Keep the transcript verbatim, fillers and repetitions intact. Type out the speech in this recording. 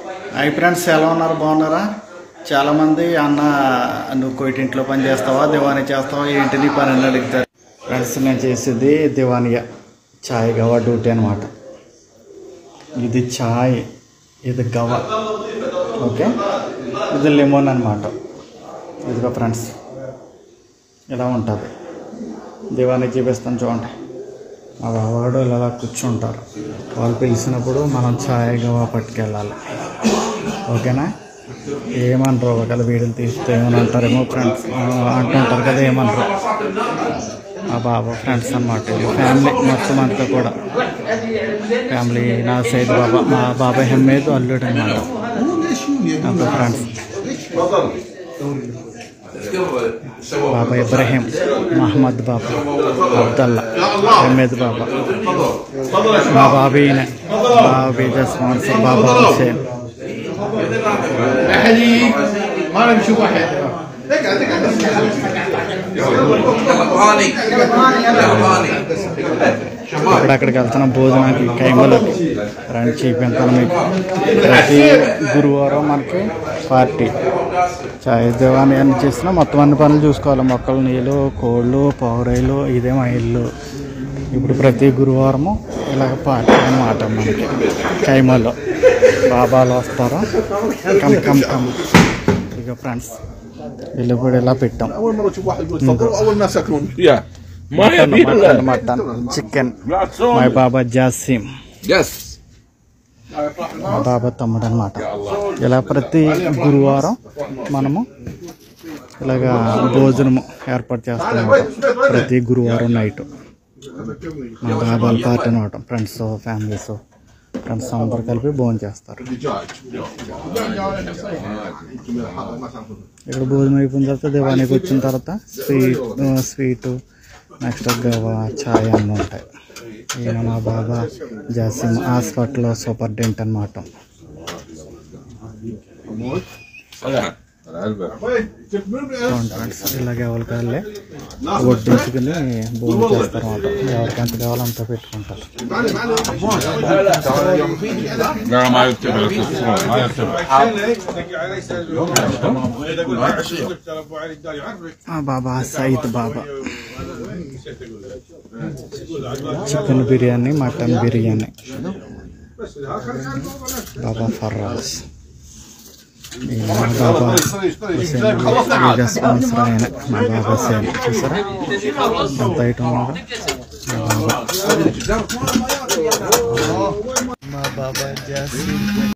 Hi friends, ఎలా ఉన్నారు? బాగున్నారా? చాలామంది అన్న నువ్వు కొయిటింట్లో పని చేస్తావా, దివానీ చేస్తావా, ఏంటి నీ పని అని అడుగుతారు. ఫ్రెండ్స్, నేను చేసేది దివానియా చాయ్ గవా డ్యూటీ అనమాట. ఇది చాయ్, ఇది గవా, ఓకే. ఇది లెమన్ అనమాట. ఇదిగో ఫ్రెండ్స్, ఇలా ఉంటుంది. దివానీ చూపిస్తాను చూడండి. మా బావాడు ఇలా కూర్చుంటారు. వాళ్ళు పిలిచినప్పుడు మనం ఛాయ్ గవా పట్టుకెళ్ళాలి, ఓకేనా? ఏమనరు, ఒకవేళ వీడియోలు తీస్తే ఏమని అంటారేమో ఫ్రెండ్స్ అంటుంటారు కదా, ఏమనరు. మా బాబా ఫ్రెండ్స్ అన్నమాట. ఇది ఫ్యామిలీ మొత్తం అంతా కూడా ఫ్యామిలీ. నా సైడ్ బాబా, మా బాబాయ్ హమ్మేద్ అల్లుడు అనమాట. అంతా ఫ్రెండ్స్. బాబా ఇబ్రహీం, మహమ్మద్ బాబా, అబ్దల్లా, హమ్మేద్ బాబా. మా బాబీనే బాబీ స్పాన్సర్ బాబా హుసేన్. ఇప్పుడు అక్కడికి వెళ్తున్నాం భోజనానికి, కైమలకి. రండి చూపించాను మీకు. ప్రతి గురువారం మనకి పార్టీ చాయ్ దివానీ అన్ని చేసినా మొత్తం అన్ని పనులు చూసుకోవాలి. మొక్కలు, నీళ్ళు, కోళ్ళు, పౌరాయిలు, ఇదే మా ఇల్లు. ఇప్పుడు ప్రతి గురువారము ఇలాగ పార్టీ అన్నమాట మనకి. కైమలో బాబాలు వస్తారు. కమ్ కమ్ కమ్ ఇక ఫ్రెండ్స్, వీళ్ళు కూడా ఇలా పెట్టాం. Mutton, chicken. మై బాబా జాసిమ్, మా బాబా తమ్ముడు అనమాట. ఇలా ప్రతి గురువారం మనము ఇలాగా భోజనము ఏర్పాటు చేస్తాం ప్రతి గురువారం నైట్. మా బాబాల పార్టీ అనమాట. ఫ్రెండ్స్, ఫ్యామిలీస్, ఫ్రెండ్స్ అందరు కలిపి భోజనం చేస్తారు. ఇక్కడ భోజనం అయిపోయిన తర్వాత దివానీకి వచ్చిన తర్వాత స్వీట్ స్వీటు నెక్స్ట్ గవా, ఛాయ్ అన్నీ ఉంటాయి. ఈయన మా బాబా జాసిమ్ హాస్పిటల్లో సూపరింటెండెంట్ అనమాట. ఇలాగ ఎవరికాళ్ళే వడ్డించుకుని భోజనం చేస్తారు అన్నమాట. ఎవరికి ఎంత కావాలో అంత పెట్టుకుంటారు. బాబా సయీద్ బాబా చికెన్ బిర్యానీ, మటన్ బిర్యానీ. బాబా ఫర్రాజ్, మా బాబా హుసేన్ స్పాన్సర్ ఆయన. మా బాబా హుసేన్ చూసారా ఎంత ఐటమ్ ఉన్నారో. మా బాబా జాసిమ్.